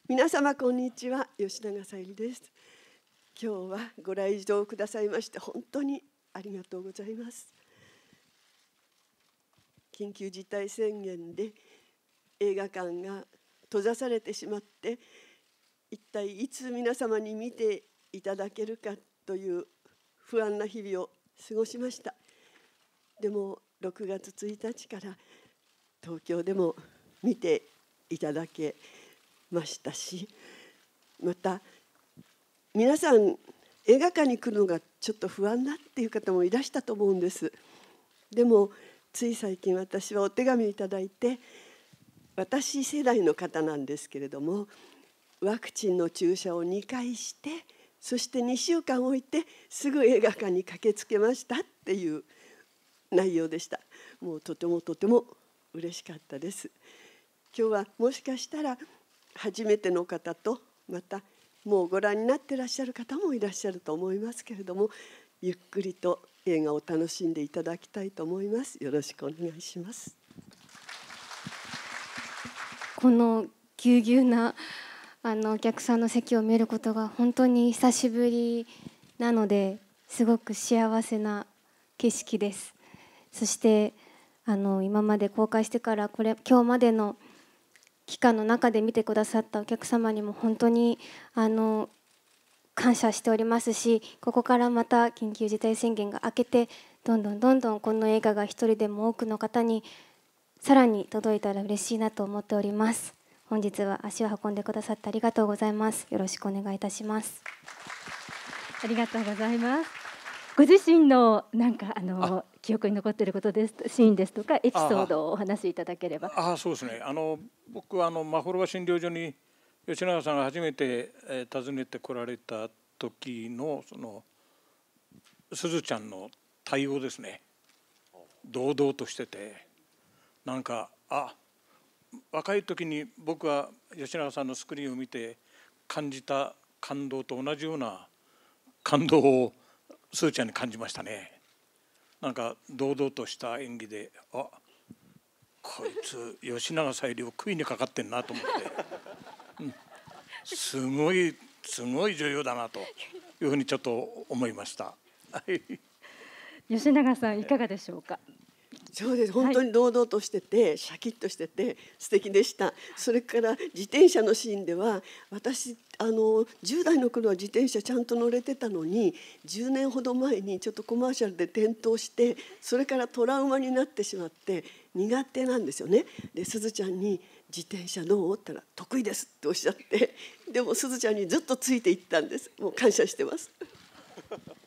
皆様こんにちは、吉永小百合です。今日はご来場くださいまして本当にありがとうございます。緊急事態宣言で映画館が閉ざされてしまって、一体いつ皆様に見ていただけるかという不安な日々を過ごしました。でも6月1日から東京でも見ていただけましたし、また皆さん映画館に来るのがちょっと不安だっていう方もいらしたと思うんです。でもつい最近私はお手紙いただいて、私世代の方なんですけれども、ワクチンの注射を2回して、そして2週間置いてすぐ映画館に駆けつけましたっていう内容でした。もうとてもとても嬉しかったです。今日はもしかしたら初めての方と、またもうご覧になっていらっしゃる方もいらっしゃると思いますけれども、ゆっくりと映画を楽しんでいただきたいと思います。よろしくお願いします。 このぎゅうぎゅうなお客さんの席を見ることが本当に久しぶりなので、すごく幸せな景色です。そして今まで公開してから今日までの期間の中で見てくださったお客様にも本当に感謝しておりますし、ここからまた緊急事態宣言が明けてどんどんこの映画が一人でも多くの方にさらに届いたら嬉しいなと思っております。本日は足を運んでくださってありがとうございます。よろしくお願いいたします。 ありがとうございます。ご自身の記憶に残っていることです、シーンですとかエピソードをお話しいただければ。 そうですね。僕はマホロバ診療所に吉永さんが初めて、訪ねてこられた時のそのすずちゃんの対応ですね。堂々としてて、なんか若い時に僕は吉永さんのスクリーンを見て感じた感動と同じような感動をすずちゃんに感じましたね。なんか堂々とした演技で、こいつ吉永小百合を食いにかかってんなと思って、すごい女優だなというふうにちょっと思いました。 吉永さんいかがでしょうか。 そうです。本当に堂々としてて、シャキッとしてて素敵でした。それから自転車のシーンでは、私10代の頃は自転車ちゃんと乗れてたのに、10年ほど前にちょっとコマーシャルで転倒して、それからトラウマになってしまって苦手なんですよね。で、すずちゃんに自転車どうって言ったら得意ですっておっしゃって、でもすずちゃんにずっとついていったんです。もう感謝してます。